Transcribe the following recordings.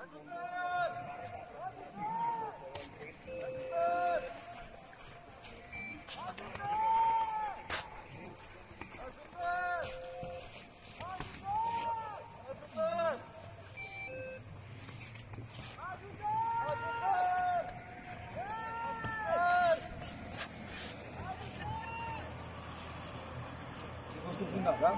Da?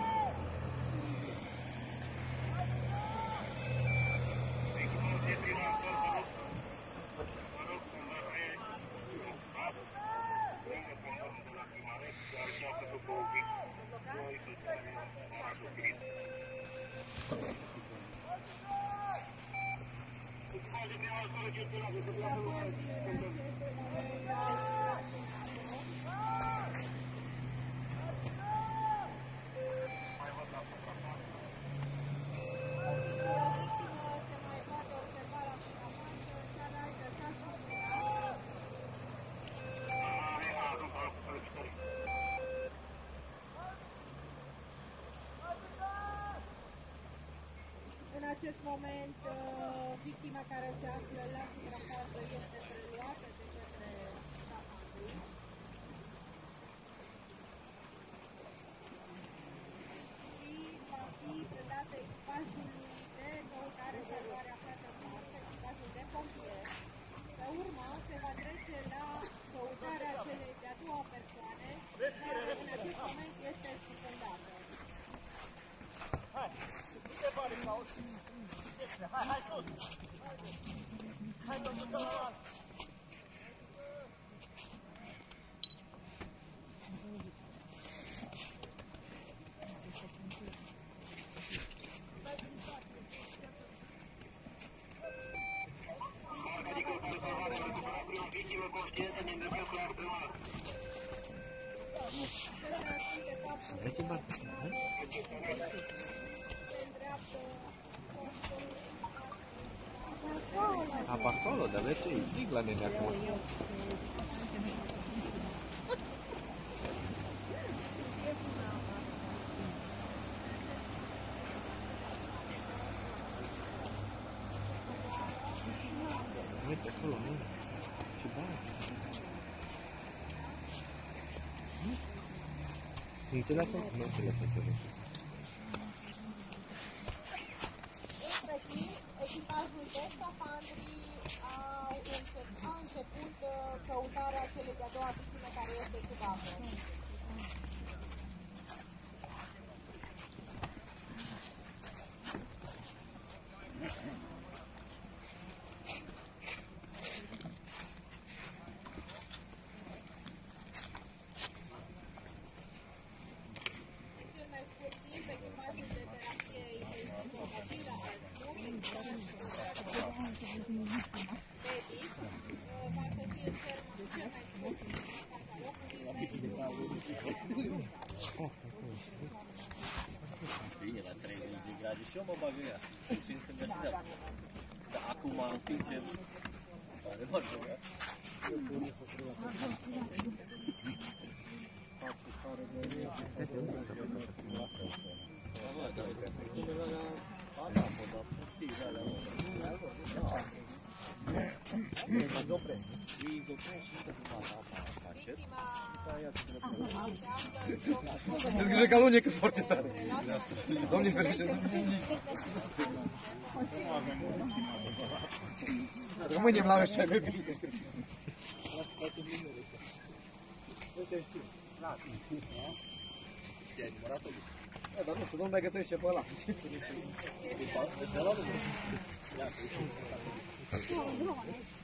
În acest moment, victima care se află la suprafață este preluată de către ștafanul și va fi predată echipajului de căutare salvare aflată în masă, echipajul de pompieri. Pe urmă, se va trece la căutarea celei de-a doua persoane, care în acest moment este suspendată. Hai, sus! Hai, domnul! Aveți în barcă? Apa acolo, dar vezi ce e frig la nene acum. Uite acolo, nu? Ce bani? Nu te lasă? Nu te lasă să vezi. Echipajul de scafandri a început căutarea celei de-a doua victime care este sub apă. Cel mai scurt timp, echipajul de terapie intensiv-mobilă al medic va să fie cel mai scurt timp în fața locului Bine, la 30 grade și eu mă bag în ea, simt când de asta. Dar acum în timp ce pare foarte bine. Îți grijă că alunecă foarte tare. Doamne fericire. Rămânem la ăștia pe bine. Dar nu știu, nu mai găsește pe ăla. Ce să ne